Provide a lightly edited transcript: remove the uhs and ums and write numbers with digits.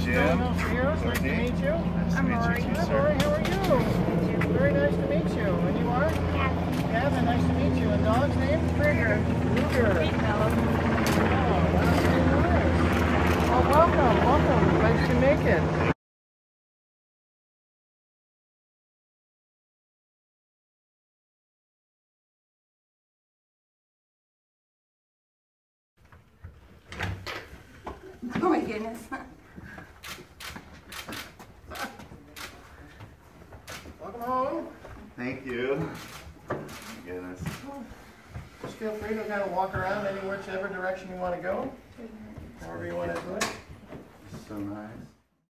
Jim. Nice to meet you. Nice to meet you too, Hi, sir. Lori. How are you? Very nice to meet you. And you are? Gavin, nice to meet you. And dog's name? Burger. Ruger. Big fellow. Oh, that's very nice. Well, welcome. Nice to make it. Oh my goodness. Welcome home. Thank you. Goodness. Just feel free to kind of walk around any whichever direction you want to go. However you want to